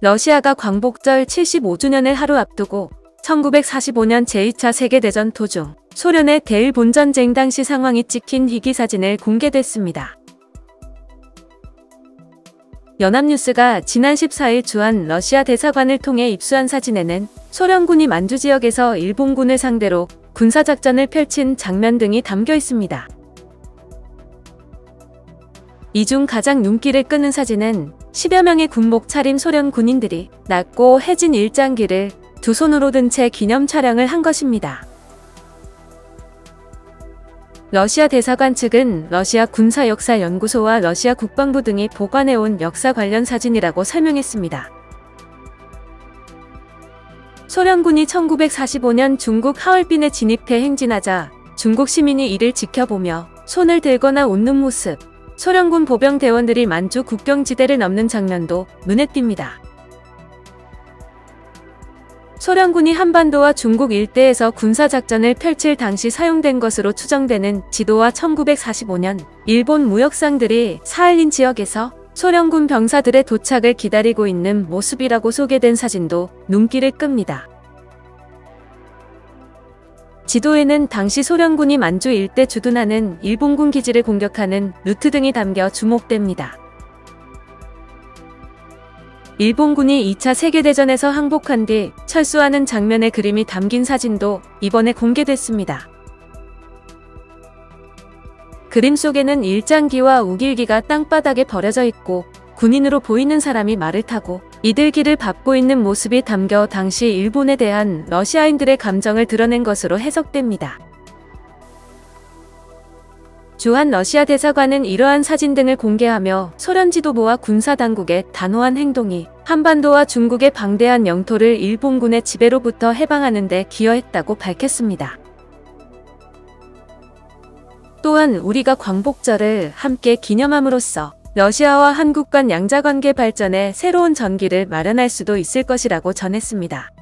러시아가 광복절 75주년을 하루 앞두고 1945년 제2차 세계대전 도중 소련의 대일 본전쟁 당시 상황이 찍힌 희귀 사진을 공개됐습니다. 연합뉴스가 지난 14일 주한 러시아 대사관을 통해 입수한 사진에는 소련군이 만주 지역에서 일본군을 상대로 군사작전을 펼친 장면 등이 담겨 있습니다. 이 중 가장 눈길을 끄는 사진은 10여 명의 군복 차림 소련 군인들이 낮고 해진 일장기를 두 손으로 든 채 기념 촬영을 한 것입니다. 러시아 대사관 측은 러시아 군사역사연구소와 러시아 국방부 등이 보관해온 역사 관련 사진이라고 설명했습니다. 소련군이 1945년 중국 하얼빈에 진입해 행진하자 중국 시민이 이를 지켜보며 손을 들거나 웃는 모습, 소련군 보병 대원들이 만주 국경지대를 넘는 장면도 눈에 띕니다. 소련군이 한반도와 중국 일대에서 군사작전을 펼칠 당시 사용된 것으로 추정되는 지도와 1945년 일본 무역상들이 사할린 지역에서 소련군 병사들의 도착을 기다리고 있는 모습이라고 소개된 사진도 눈길을 끕니다. 지도에는 당시 소련군이 만주 일대 주둔하는 일본군 기지를 공격하는 루트 등이 담겨 주목됩니다. 일본군이 2차 세계대전에서 항복한 뒤 철수하는 장면의 그림이 담긴 사진도 이번에 공개됐습니다. 그림 속에는 일장기와 우길기가 땅바닥에 버려져 있고 군인으로 보이는 사람이 말을 타고 이들기를 밟고 있는 모습이 담겨 당시 일본에 대한 러시아인들의 감정을 드러낸 것으로 해석됩니다. 주한 러시아 대사관은 이러한 사진 등을 공개하며 소련 지도부와 군사당국의 단호한 행동이 한반도와 중국의 방대한 영토를 일본군의 지배로부터 해방하는 데 기여했다고 밝혔습니다. 또한 우리가 광복절을 함께 기념함으로써 러시아와 한국 간 양자관계 발전에 새로운 전기를 마련할 수도 있을 것이라고 전했습니다.